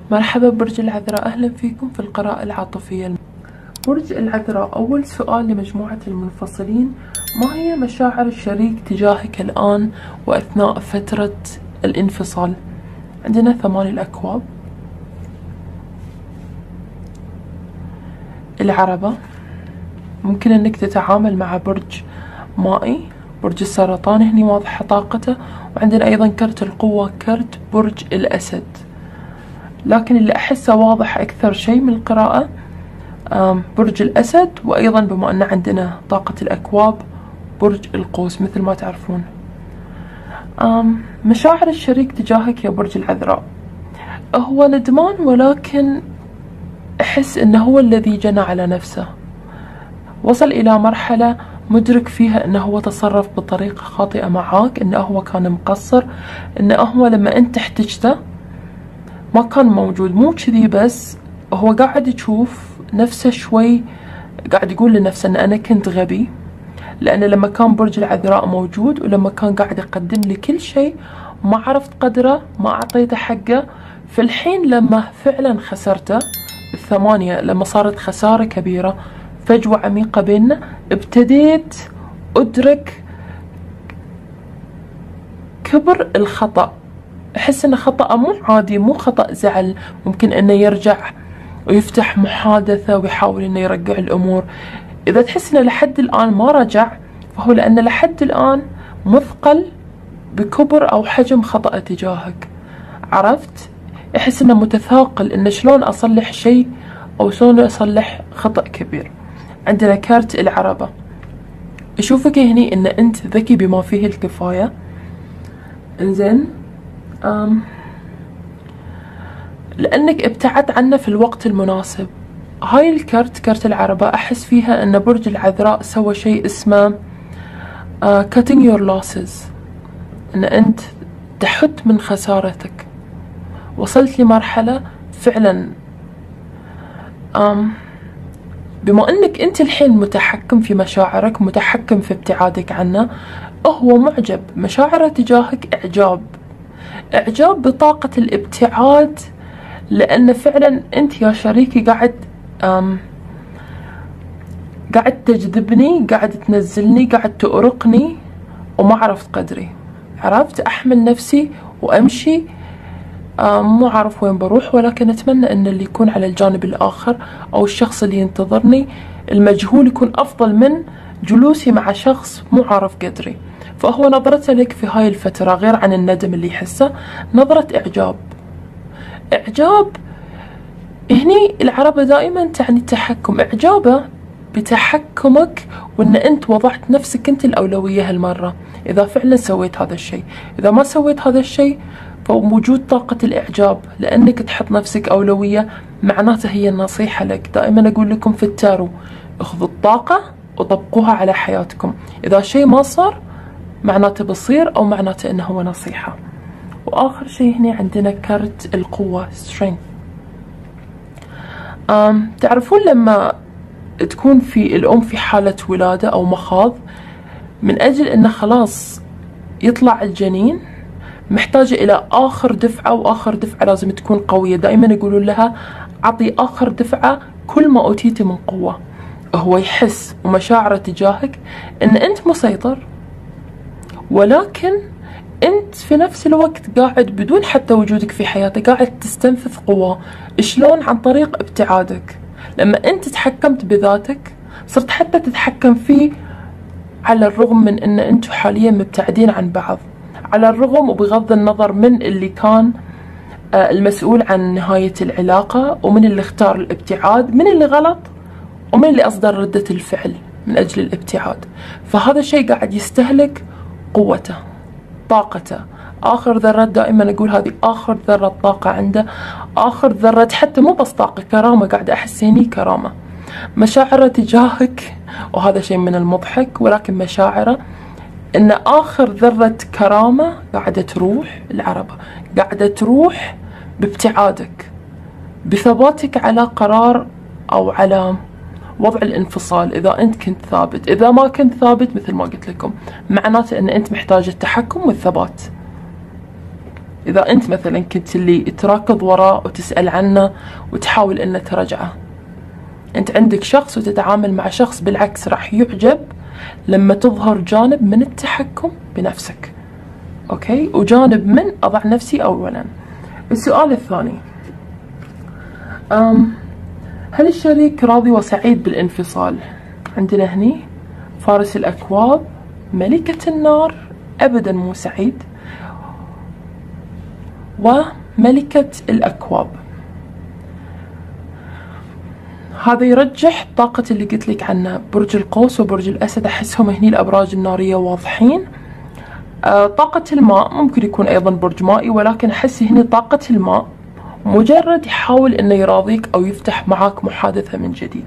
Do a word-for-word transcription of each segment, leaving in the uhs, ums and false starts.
مرحبا برج العذراء، أهلا فيكم في القراءة العاطفية. برج العذراء، أول سؤال لمجموعة المنفصلين: ما هي مشاعر الشريك تجاهك الآن وأثناء فترة الانفصال؟ عندنا ثماني الأكواب، العربة. ممكن أنك تتعامل مع برج مائي، برج السرطان هني واضحة طاقته. وعندنا أيضا كرت القوة، كرت برج الأسد. لكن اللي أحسه واضح أكثر شيء من القراءة برج الأسد، وأيضا بما أن عندنا طاقة الأكواب برج القوس مثل ما تعرفون. مشاعر الشريك تجاهك يا برج العذراء هو ندمان، ولكن أحس أنه هو الذي جنى على نفسه. وصل إلى مرحلة مدرك فيها أنه هو تصرف بطريقة خاطئة معاك، أنه هو كان مقصر، أنه هو لما أنت احتجته ما كان موجود. مو كذي بس، هو قاعد يشوف نفسه شوي، قاعد يقول لنفسه أن أنا كنت غبي، لأن لما كان برج العذراء موجود ولما كان قاعد يقدم لي كل شيء ما عرفت قدره، ما أعطيته حقه. في الحين لما فعلا خسرته، الثمانية لما صارت خسارة كبيرة، فجوة عميقة بيننا، ابتديت أدرك كبر الخطأ. أحس أن خطأ مو عادي، مو خطأ زعل، ممكن أنه يرجع ويفتح محادثة ويحاول أنه يرجع الأمور. إذا تحس أنه لحد الآن ما رجع، فهو لأنه لحد الآن مثقل بكبر أو حجم خطأ تجاهك. عرفت؟ يحس أنه متثاقل، أنه شلون أصلح شيء أو شلون أصلح خطأ كبير. عندنا كارت العربة، أشوفك هني أن أنت ذكي بما فيه الكفاية. إنزين، أم لأنك ابتعدت عنه في الوقت المناسب. هاي الكرت، كرت العربة، أحس فيها أن برج العذراء سوى شيء اسمه uh, cutting your losses، أن أنت تحد من خسارتك. وصلت لمرحلة فعلا أم بما أنك أنت الحين متحكم في مشاعرك، متحكم في ابتعادك عنه. هو معجب، مشاعره تجاهك إعجاب، إعجاب بطاقة الابتعاد، لأن فعلا أنت يا شريكي قاعد أم قاعد تجذبني، قاعد تنزلني، قاعد تؤرقني، وما عرفت قدري. عرفت أحمل نفسي وأمشي، مو عارف وين بروح، ولكن أتمنى أن اللي يكون على الجانب الآخر أو الشخص اللي ينتظرني المجهول يكون أفضل من جلوسي مع شخص مو عارف قدري. فهو نظرته لك في هاي الفترة غير عن الندم اللي يحسه، نظرة إعجاب. إعجاب هني العربة دائما تعني التحكم، إعجابه بتحكمك، وأن أنت وضعت نفسك أنت الأولوية هالمرة. إذا فعلا سويت هذا الشيء، إذا ما سويت هذا الشيء، فوجود طاقة الإعجاب لأنك تحط نفسك أولوية، معناته هي النصيحة لك. دائما أقول لكم في التارو: اخذوا الطاقة وطبقوها على حياتكم. إذا شيء ما صار معناته بصير، أو معناته إنه هو نصيحة. وآخر شيء هنا عندنا كرت القوة، strength. أم تعرفون لما تكون في الأم في حالة ولادة أو مخاض، من أجل إنه خلاص يطلع الجنين، محتاجة إلى آخر دفعة، وآخر دفعة لازم تكون قوية. دائما يقولون لها: أعطي آخر دفعة كل ما أوتيتي من قوة. هو يحس ومشاعره تجاهك إن أنت مسيطر، ولكن أنت في نفس الوقت قاعد بدون حتى وجودك في حياته قاعد تستنفذ قوة. شلون؟ عن طريق ابتعادك. لما أنت تحكمت بذاتك صرت حتى تتحكم فيه، على الرغم من أن أنتوا حاليا مبتعدين عن بعض، على الرغم وبغض النظر من اللي كان المسؤول عن نهاية العلاقة، ومن اللي اختار الابتعاد، من اللي غلط، ومن اللي أصدر ردة الفعل من أجل الابتعاد. فهذا الشيء قاعد يستهلك قوته، طاقته. آخر ذرة، دائما أقول هذه آخر ذرة طاقة عنده، آخر ذرة حتى مو بس طاقة، كرامة. قاعد أحس هني كرامة. مشاعره تجاهك، وهذا شيء من المضحك، ولكن مشاعره إن آخر ذرة كرامة قاعدة تروح. العربة قاعدة تروح بابتعادك، بثباتك على قرار أو على وضع الانفصال. إذا أنت كنت ثابت، إذا ما كنت ثابت مثل ما قلت لكم، معناته أن أنت محتاج التحكم والثبات. إذا أنت مثلا كنت اللي تراكض وراه وتسأل عنه وتحاول أنه ترجعه. أنت عندك شخص وتتعامل مع شخص بالعكس راح يعجب لما تظهر جانب من التحكم بنفسك، أوكي، وجانب من أضع نفسي أولا. السؤال الثاني، أم هل الشريك راضي وسعيد بالانفصال؟ عندنا هني فارس الأكواب، ملكة النار أبدا مو سعيد، وملكة الأكواب. هذا يرجح طاقة اللي قلت لك عنه برج القوس وبرج الأسد، أحسهم هني الأبراج النارية واضحين. آه طاقة الماء ممكن يكون أيضا برج مائي، ولكن أحس هني طاقة الماء مجرد يحاول إنه يراضيك أو يفتح معاك محادثة من جديد.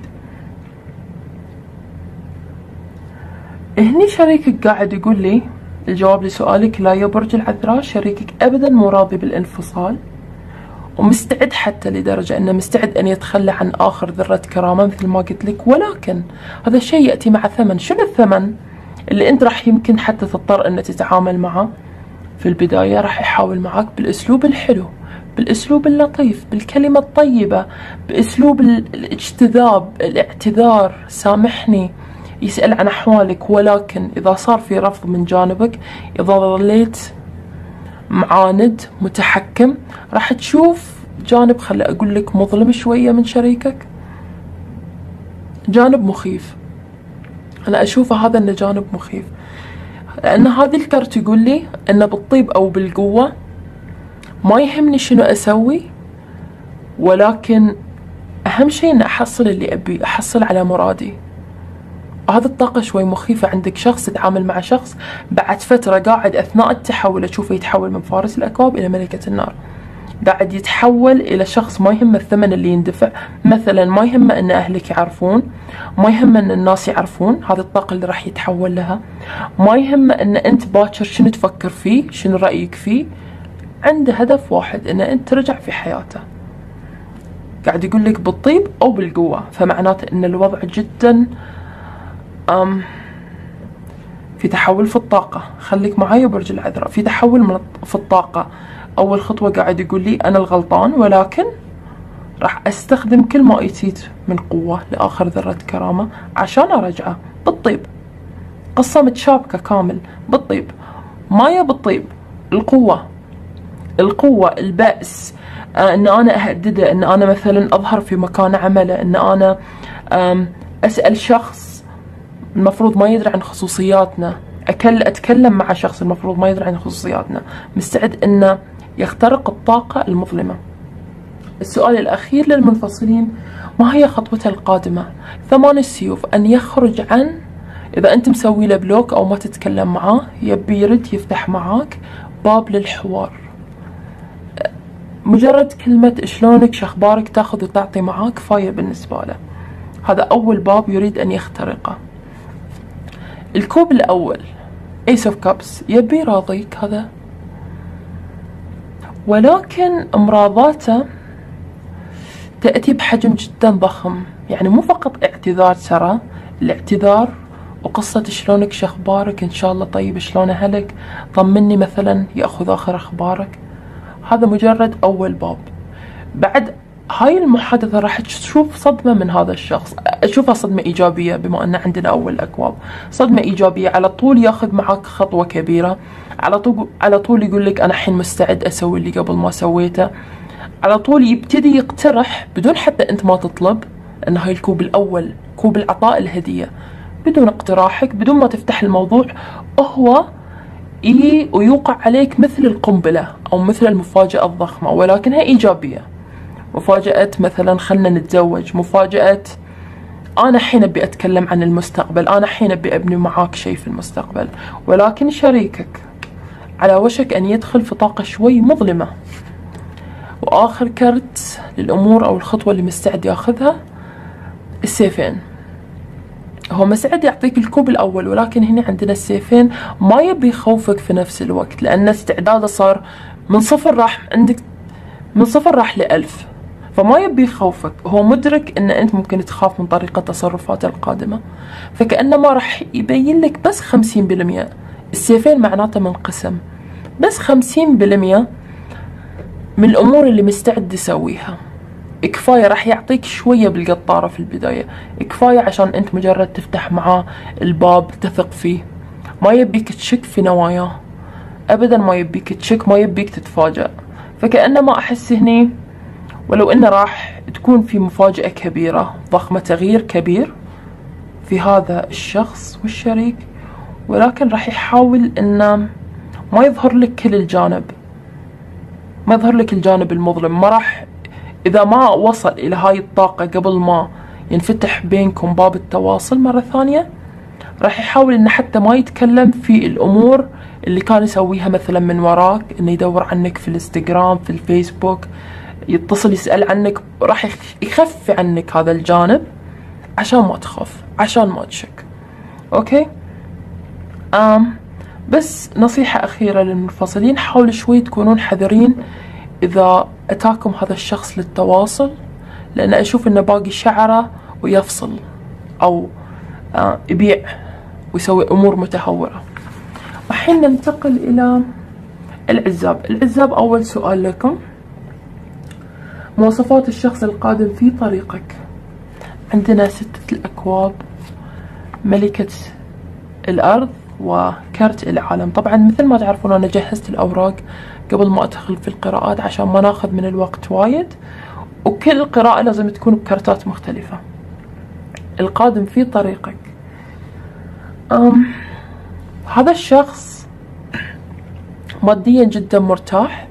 هني شريكك قاعد يقول لي الجواب لسؤالك، لا يا برج العذراء، شريكك أبدا مو راضي بالانفصال، ومستعد حتى لدرجة أنه مستعد أن يتخلى عن آخر ذرة كرامة مثل ما قلت لك، ولكن هذا الشيء يأتي مع ثمن. شنو الثمن؟ اللي أنت راح يمكن حتى تضطر أن تتعامل معه في البداية. راح يحاول معك بالأسلوب الحلو، بالأسلوب اللطيف، بالكلمة الطيبة، بأسلوب الاجتذاب، الاعتذار، سامحني، يسأل عن أحوالك. ولكن إذا صار في رفض من جانبك، إذا ظليت معاند متحكم، راح تشوف جانب، خلي أقول لك، مظلم شوية من شريكك، جانب مخيف. أنا أشوفه هذا إنه جانب مخيف، لأن هذه الكرت يقول لي إنه بالطيب أو بالقوة ما يهمني شنو أسوي، ولكن أهم شيء إن أحصل اللي أبي، أحصل على مرادي. هذه الطاقة شوي مخيفة. عندك شخص تتعامل مع شخص بعد فترة قاعد أثناء التحول أشوفه يتحول من فارس الأكواب إلى ملكة النار، قاعد يتحول إلى شخص ما يهمه الثمن اللي يندفع. مثلا ما يهمه أن أهلك يعرفون، ما يهمه أن الناس يعرفون، هذه الطاقة اللي راح يتحول لها. ما يهمه أن أنت باكر شنو تفكر فيه، شنو رأيك فيه، عنده هدف واحد، أن أنت ترجع في حياته. قاعد يقول لك بالطيب أو بالقوة، فمعناته أن الوضع جدا أم في تحول في الطاقة. خليك معايا برج العذراء، في تحول من في الطاقة. أول خطوة قاعد يقول لي أنا الغلطان، ولكن راح أستخدم كل ما أتيت من قوة لآخر ذرة كرامة عشان أرجعه بالطيب. قصة متشابكة كامل بالطيب. مايا بالطيب، القوة، القوة، البأس، آه ان انا اهدده، ان انا مثلا اظهر في مكان عمله، ان انا اسأل شخص المفروض ما يدري عن خصوصياتنا، أكل اتكلم مع شخص المفروض ما يدري عن خصوصياتنا، مستعد انه يخترق الطاقة المظلمة. السؤال الاخير للمنفصلين، ما هي خطوته القادمة؟ ثمان السيوف، ان يخرج عن، اذا انت مسوي له بلوك او ما تتكلم معاه، يبي يرد يفتح معاك باب للحوار. مجرد كلمة شلونك شخبارك تاخذ وتعطي معاه كفاية بالنسبة له. هذا أول باب يريد أن يخترقه. الكوب الأول Ace of Cups، يبي يراضيك هذا، ولكن مراضاته تأتي بحجم جدا ضخم. يعني مو فقط اعتذار، ترى الاعتذار وقصة شلونك شخبارك، إن شاء الله طيب، شلون أهلك، طمني مثلا، يأخذ آخر أخبارك. هذا مجرد أول باب. بعد هاي المحادثة راح تشوف صدمة من هذا الشخص، أشوفها صدمة إيجابية بما أن عندنا أول أكواب. صدمة إيجابية، على طول ياخذ معك خطوة كبيرة، على طول على طول يقول لك أنا الحين مستعد أسوي اللي قبل ما سويته. على طول يبتدي يقترح بدون حتى أنت ما تطلب، أن هاي الكوب الأول كوب العطاء، الهدية، بدون اقتراحك، بدون ما تفتح الموضوع، هو إيه ويوقع عليك مثل القنبلة أو مثل المفاجأة الضخمة، ولكنها إيجابية. مفاجأة مثلا خلنا نتزوج، مفاجأة أنا حين أبي أتكلم عن المستقبل، أنا حين أبي أبني معاك شيء في المستقبل. ولكن شريكك على وشك أن يدخل في طاقة شوي مظلمة. وآخر كرت للأمور أو الخطوة اللي مستعد ياخذها، السيفين. هو مستعد يعطيك الكوب الأول، ولكن هنا عندنا السيفين، ما يبي يخوفك في نفس الوقت، لأن استعداده صار من صفر، راح عندك من صفر راح لألف، فما يبي يخوفك. هو مدرك أن أنت ممكن تخاف من طريقة تصرفاته القادمة، فكأنما راح يبين لك بس خمسين بالمئة. السيفين معناته منقسم، بس خمسين بالمئة من الأمور اللي مستعد يسويها. كفاية راح يعطيك شوية بالقطارة في البداية، كفاية عشان أنت مجرد تفتح معاه الباب تثق فيه، ما يبيك تشك في نواياه أبدا، ما يبيك تشك، ما يبيك تتفاجأ. فكأنما أحس هني ولو أنه راح تكون في مفاجأة كبيرة ضخمة، تغيير كبير في هذا الشخص والشريك، ولكن راح يحاول أنه ما يظهر لك كل الجانب، ما يظهر لك الجانب المظلم. ما راح، إذا ما وصل إلى هاي الطاقة قبل ما ينفتح بينكم باب التواصل مرة ثانية، راح يحاول إنه حتى ما يتكلم في الأمور اللي كان يسويها مثلا من وراك، إنه يدور عنك في الانستغرام، في الفيسبوك، يتصل يسأل عنك، راح يخفي عنك هذا الجانب عشان ما تخاف، عشان ما تشك. أوكي؟ آم بس نصيحة أخيرة للمنفصلين، حاولوا شوي تكونون حذرين إذا أتاكم هذا الشخص للتواصل، لأن أشوف إنه باقي شعره ويفصل أو آه يبيع ويسوي أمور متهورة. الحين ننتقل إلى العزاب. العزاب، أول سؤال لكم، مواصفات الشخص القادم في طريقك. عندنا ستة الأكواب، ملكة الأرض، وكرت العالم. طبعا مثل ما تعرفون أنا جهزت الأوراق قبل ما أدخل في القراءات عشان ما ناخذ من الوقت وايد، وكل قراءة لازم تكون بكرتات مختلفة. القادم في طريقك، أم هذا الشخص ماديا جدا مرتاح،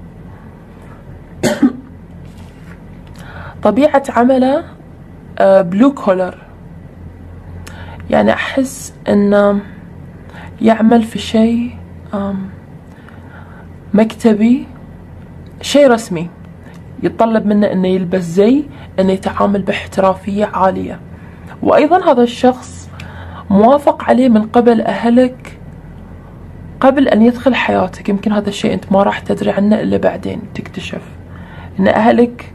طبيعة عمله بلو كولر، يعني أحس أنه يعمل في شيء مكتبي، شيء رسمي، يتطلب منه أنه يلبس زي، أنه يتعامل باحترافية عالية. وأيضا هذا الشخص موافق عليه من قبل أهلك قبل أن يدخل حياتك. يمكن هذا الشيء أنت ما راح تدري عنه إلا بعدين تكتشف أن أهلك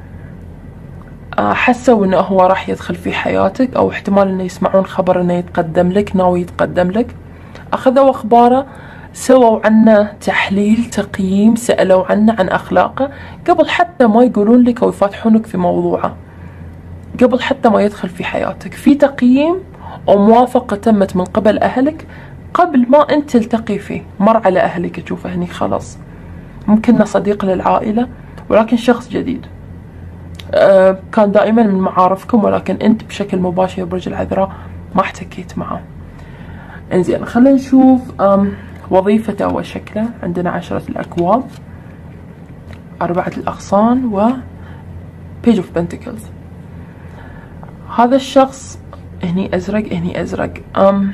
حسوا أنه هو راح يدخل في حياتك، أو احتمال أنه يسمعون خبر أنه يتقدم لك، ناوي يتقدم لك، أخذوا أخباره، سووا عنه تحليل، تقييم، سألوا عنه عن أخلاقه قبل حتى ما يقولون لك أو يفتحونك في موضوعه، قبل حتى ما يدخل في حياتك. في تقييم وموافقة تمت من قبل أهلك قبل ما أنت تلتقي فيه. مر على أهلك تشوفه هني خلاص، ممكن صديق للعائلة ولكن شخص جديد، أه كان دائما من معارفكم ولكن أنت بشكل مباشر برج العذراء ما احتكيت معه. انزين، خلينا نشوف وظيفته وشكله. عندنا عشرة الأكواب، أربعة الأغصان، و Page of Pentacles. هذا الشخص هني أزرق، هني أزرق. أم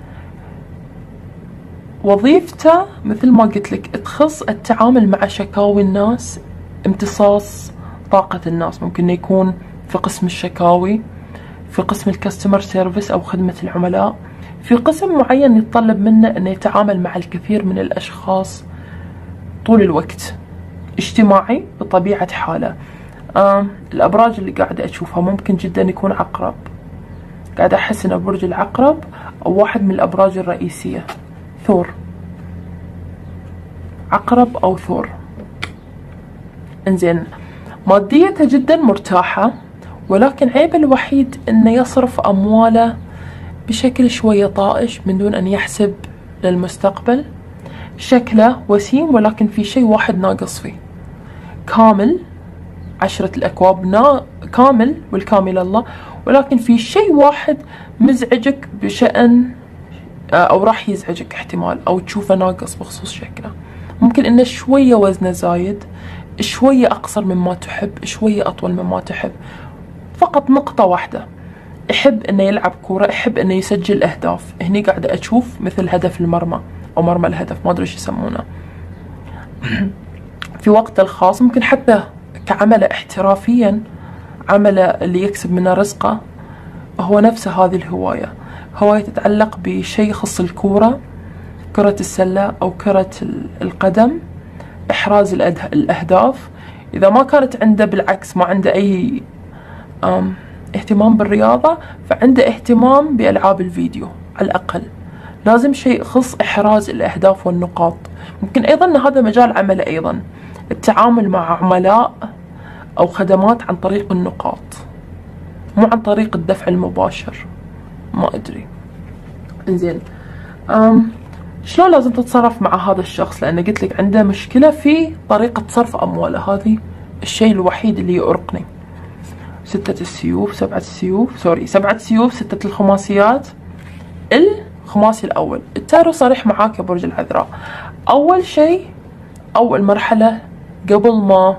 وظيفته مثل ما قلت لك تخص التعامل مع شكاوي الناس، امتصاص طاقة الناس. ممكن يكون في قسم الشكاوي، في قسم الكاستمر سيرفيس أو خدمة العملاء، في قسم معين يتطلب منه أنه يتعامل مع الكثير من الأشخاص طول الوقت، اجتماعي بطبيعة حاله. آه الأبراج اللي قاعدة أشوفها ممكن جدا يكون عقرب، قاعدة أحس أنه برج العقرب أو واحد من الأبراج الرئيسية، ثور، عقرب أو ثور. انزين، ماديته جدا مرتاحة، ولكن عيبه الوحيد أنه يصرف أمواله بشكل شوية طائش من دون أن يحسب للمستقبل. شكله وسيم ولكن في شيء واحد ناقص فيه. كامل، عشرة الأكواب نا كامل والكامل الله، ولكن في شيء واحد مزعجك بشأن أو راح يزعجك احتمال، أو تشوفه ناقص بخصوص شكله. ممكن إنه شوية وزنه زايد، شوية أقصر مما تحب، شوية أطول مما تحب. فقط نقطة واحدة، يحب إنه يلعب كورة، يحب إنه يسجل أهداف. هني قاعدة أشوف مثل هدف المرمى أو مرمى الهدف، ما أدري إيش يسمونه. في وقته الخاص ممكن حتى كعمله احترافيا، عمله اللي يكسب منه رزقه، هو نفسه هذه الهواية، هواية تتعلق بشيء يخص الكورة، كرة السلة أو كرة القدم، إحراز الأهداف. إذا ما كانت عنده بالعكس ما عنده أي أم اهتمام بالرياضة، فعنده اهتمام بألعاب الفيديو على الأقل. لازم شيء يخص إحراز الأهداف والنقاط. ممكن أيضا أن هذا مجال عمله أيضا، التعامل مع عملاء أو خدمات عن طريق النقاط، مو عن طريق الدفع المباشر. ما أدري. إنزين، أم شلون لازم تتصرف مع هذا الشخص؟ لأن قلت لك عنده مشكلة في طريقة صرف أمواله، هذه الشيء الوحيد اللي يؤرقني. ستة السيوف، سبعة السيوف، سوري سبعة السيوف، ستة الخماسيات. الخماسي الأول، التارو صريح معاك يا برج العذراء. أول شيء، أول مرحلة قبل ما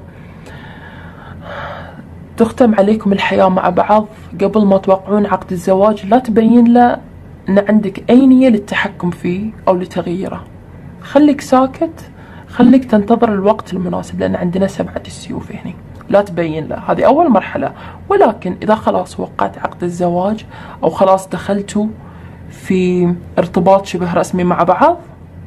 تختم عليكم الحياة مع بعض، قبل ما توقعون عقد الزواج، لا تبين له أن عندك أي نية للتحكم فيه أو لتغييره. خليك ساكت، خليك تنتظر الوقت المناسب، لأن عندنا سبعة السيوف هنا. لا تبين له، هذه أول مرحلة. ولكن إذا خلاص وقعت عقد الزواج أو خلاص دخلتوا في ارتباط شبه رسمي مع بعض،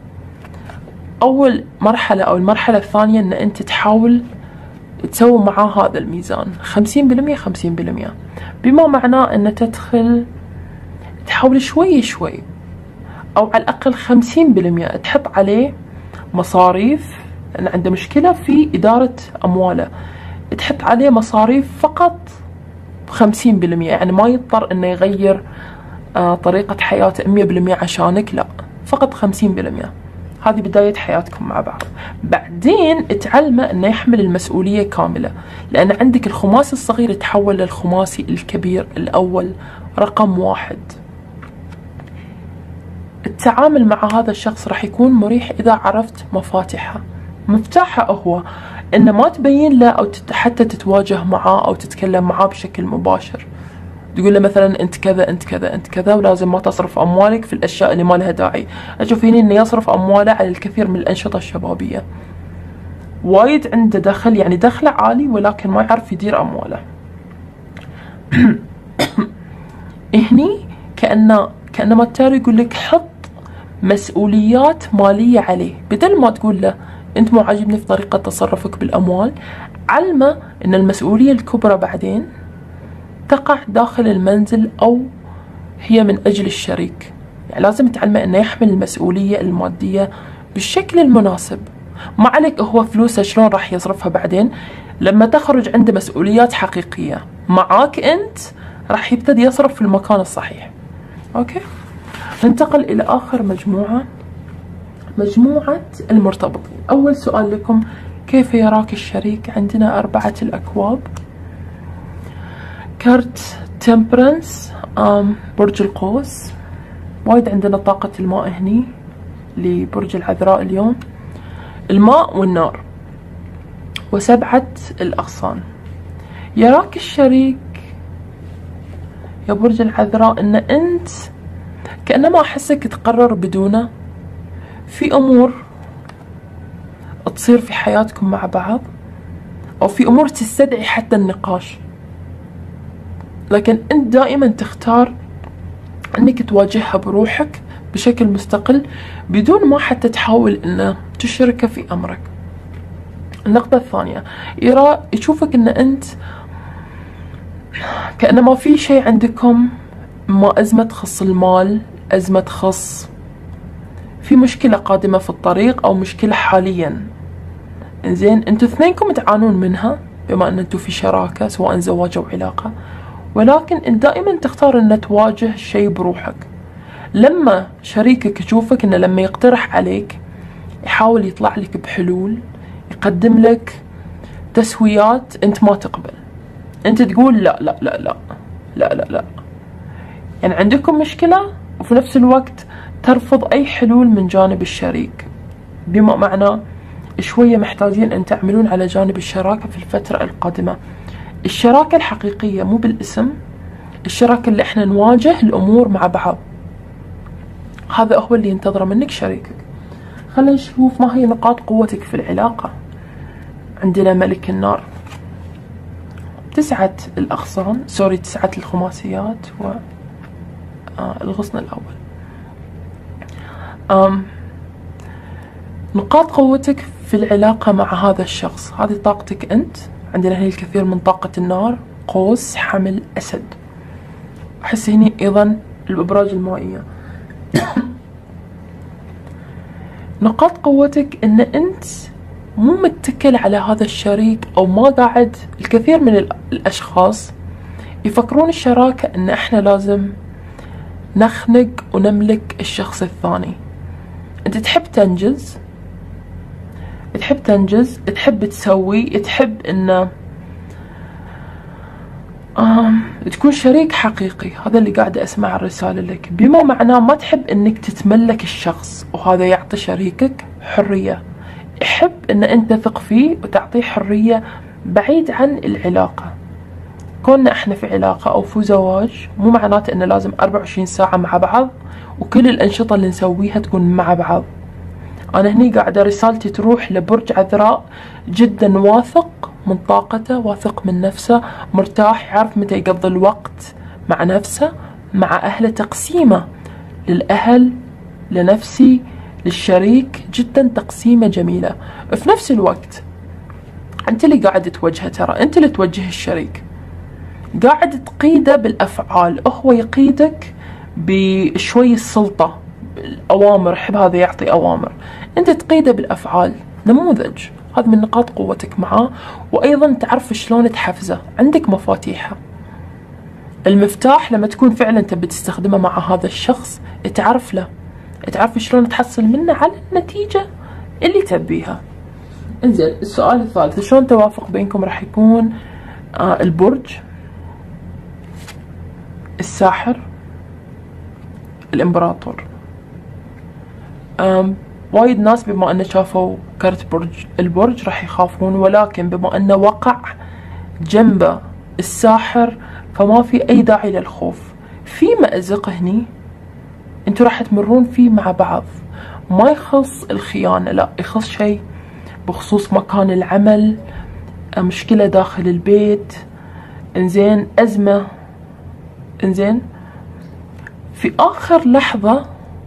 أول مرحلة أو المرحلة الثانية أن أنت تحاول تسوي معاه هذا الميزان خمسين بالمية خمسين بالمية، بما معناه أن تدخل تحاول شوي شوي، أو على الأقل خمسين بالمية تحط عليه مصاريف، لأن عنده مشكلة في إدارة أمواله. تحط عليه مصاريف فقط خمسين بالمية، يعني ما يضطر أنه يغير آه طريقة حياته مية بالمية عشانك، لا، فقط خمسين بالمية. هذه بداية حياتكم مع بعض. بعدين تعلمه أنه يحمل المسؤولية كاملة، لأن عندك الخماسي الصغير يتحول للخماسي الكبير الأول رقم واحد. التعامل مع هذا الشخص راح يكون مريح إذا عرفت مفاتيحه. مفتاحه هو أن ما تبين له أو حتى تتواجه معاه أو تتكلم معاه بشكل مباشر. تقول له مثلا أنت كذا أنت كذا أنت كذا، ولازم ما تصرف أموالك في الأشياء اللي ما لها داعي. أشوف هنا أنه يصرف أمواله على الكثير من الأنشطة الشبابية، وايد عنده دخل، يعني دخله عالي، ولكن ما يعرف يدير أمواله. هني كأنه كأنما التارو يقول لك حط مسؤوليات مالية عليه، بدل ما تقول له أنت مو عاجبني في طريقة تصرفك بالأموال. علمه أن المسؤولية الكبرى بعدين تقع داخل المنزل أو هي من أجل الشريك. يعني لازم تعلمه أنه يحمل المسؤولية المادية بالشكل المناسب. ما عليك هو فلوسه شلون راح يصرفها بعدين، لما تخرج عنده مسؤوليات حقيقية معاك أنت راح يبتدي يصرف في المكان الصحيح. أوكي، ننتقل إلى آخر مجموعة، مجموعة المرتبطين. أول سؤال لكم، كيف يراك الشريك؟ عندنا أربعة الأكواب، كارت تمبرنس، برج القوس. وايد عندنا طاقة الماء هني لبرج العذراء اليوم، الماء والنار، وسبعة الأغصان. يراك الشريك يا برج العذراء أن أنت كأنما أحسك تقرر بدونه في أمور تصير في حياتكم مع بعض، أو في أمور تستدعي حتى النقاش، لكن أنت دائما تختار أنك تواجهها بروحك بشكل مستقل، بدون ما حتى تحاول أن تشركه في أمرك. النقطة الثانية، يرى يشوفك أن أنت كأنما في شيء عندكم، ما أزمة تخص المال، أزمة تخص في مشكلة قادمة في الطريق أو مشكلة حاليا. إنزين، أنتوا اثنينكم تعانون منها بما أن أنتوا في شراكة سواء زواج أو علاقة، ولكن أنت دائما تختار أن تواجه الشيء بروحك. لما شريكك يشوفك أنه لما يقترح عليك يحاول يطلع لك بحلول، يقدم لك تسويات، أنت ما تقبل، أنت تقول لا لا لا لا لا لا لا، يعني عندكم مشكلة، وفي نفس الوقت ترفض أي حلول من جانب الشريك. بما معناه شوية محتاجين أن تعملون على جانب الشراكة في الفترة القادمة. الشراكة الحقيقية مو بالاسم، الشراكة اللي احنا نواجه الأمور مع بعض، هذا هو اللي ينتظره منك شريكك. خلينا نشوف ما هي نقاط قوتك في العلاقة. عندنا ملك النار، تسعة الأغصان، سوري تسعة الخماسيات والغصن الأول. أم نقاط قوتك في العلاقة مع هذا الشخص، هذه طاقتك أنت. عندنا هنا الكثير من طاقة النار، قوس، حمل، أسد. أحس هنا أيضا الأبراج المائية. نقاط قوتك أن أنت مو متكل على هذا الشريك، أو ما قاعد. الكثير من الأشخاص يفكرون الشراكة إن إحنا لازم نخنق ونملك الشخص الثاني. أنت تحب تنجز، تحب تنجز، تحب تسوي، تحب إنه آم تكون شريك حقيقي. هذا اللي قاعدة أسمع الرسالة لك، بما معناه ما تحب إنك تتملك الشخص، وهذا يعطي شريكك حرية. يحب إن أنت تثق فيه وتعطيه حرية بعيد عن العلاقة. كوننا إحنا في علاقة أو في زواج مو معناته إنه لازم أربعة وعشرين ساعة مع بعض وكل الأنشطة اللي نسويها تكون مع بعض. أنا هني قاعدة رسالتي تروح لبرج عذراء، جدا واثق من طاقته، واثق من نفسه، مرتاح، يعرف متى يقضي الوقت مع نفسه، مع أهله، تقسيمه للأهل، لنفسي، للشريك، جدا تقسيمة جميلة. في نفس الوقت أنت اللي قاعد توجهه، ترى أنت اللي توجه الشريك، قاعد تقيده بالأفعال، هو يقيدك بشوي السلطة، الأوامر، يحب هذا يعطي أوامر، أنت تقيده بالأفعال. نموذج، هذا من نقاط قوتك معاه. وأيضا تعرف شلون تحفزه، عندك مفاتيحه. المفتاح لما تكون فعلا تبي تستخدمه مع هذا الشخص، تعرف له، تعرف شلون تحصل منه على النتيجة اللي تبيها. انزين، السؤال الثالث، شلون توافق بينكم راح يكون؟ آه البرج، الساحر، الامبراطور. آم وايد ناس بما انه شافوا كرت برج البرج راح يخافون، ولكن بما انه وقع جنبه الساحر فما في اي داعي للخوف. في مأزق هني انتوا راح تمرون فيه مع بعض، ما يخص الخيانة، لا، يخص شيء بخصوص مكان العمل، مشكلة داخل البيت، انزين، أزمة. انزين، في آخر لحظة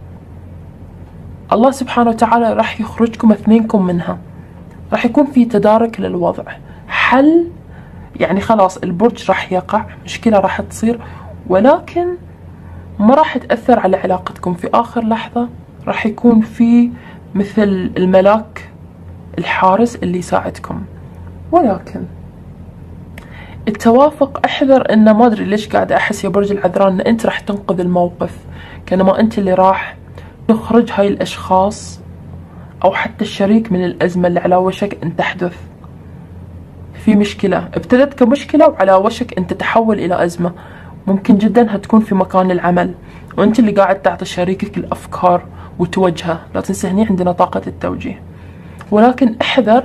الله سبحانه وتعالى راح يخرجكم اثنينكم منها، راح يكون في تدارك للوضع، حل. يعني خلاص البرج راح يقع، مشكلة راح تصير، ولكن ما راح تأثر على علاقتكم. في آخر لحظة راح يكون في مثل الملاك الحارس اللي يساعدكم. ولكن التوافق، احذر انه، ما ادري ليش قاعدة احس يا برج العذراء ان انت راح تنقذ الموقف، كانما انت اللي راح تخرج هاي الاشخاص او حتى الشريك من الازمة اللي على وشك ان تحدث. في مشكلة ابتدت كمشكلة وعلى وشك ان تتحول الى ازمة، ممكن جدا هتكون في مكان العمل، وانت اللي قاعد تعطي شريكك الافكار وتوجهه. لا تنسى هني عندنا طاقة التوجيه. ولكن احذر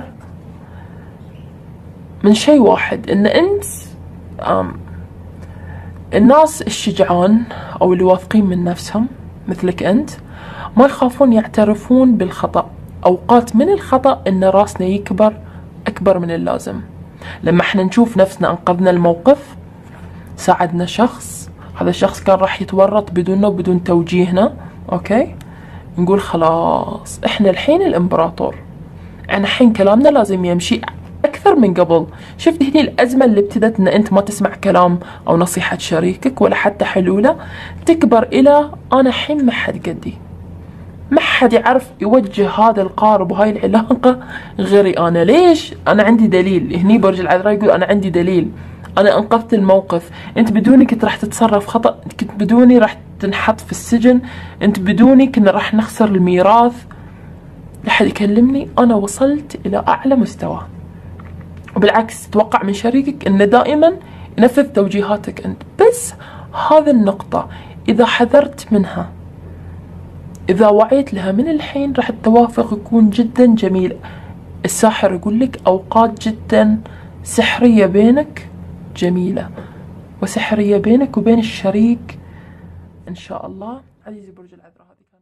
من شيء واحد، ان انت أم الناس الشجعان او اللي واثقين من نفسهم مثلك انت ما يخافون يعترفون بالخطأ. اوقات من الخطأ ان راسنا يكبر اكبر من اللازم. لما احنا نشوف نفسنا انقذنا الموقف، ساعدنا شخص، هذا الشخص كان راح يتورط بدوننا وبدون توجيهنا، اوكي، نقول خلاص احنا الحين الامبراطور، احنا الحين كلامنا لازم يمشي اكثر من قبل. شفت هني الازمه اللي ابتدت ان انت ما تسمع كلام او نصيحه شريكك ولا حتى حلوله، تكبر الى انا الحين ما حد قدي، ما حد يعرف يوجه هذا القارب وهاي العلاقه غيري انا. ليش؟ انا عندي دليل. هني برج العذراء يقول انا عندي دليل، انا انقذت الموقف، انت بدوني كنت راح تتصرف خطأ، كنت بدوني راح تنحط في السجن، انت بدوني كنا راح نخسر الميراث. لحد يكلمني انا وصلت الى اعلى مستوى. وبالعكس توقع من شريكك انه دائما ينفذ توجيهاتك انت. بس هذا النقطة اذا حذرت منها، اذا وعيت لها من الحين، راح التوافق يكون جدا جميل. الساحر يقول لك اوقات جدا سحرية بينك جميلة، وسحرية بينك وبين الشريك ان شاء الله. عزيزي برج العذراء، هذه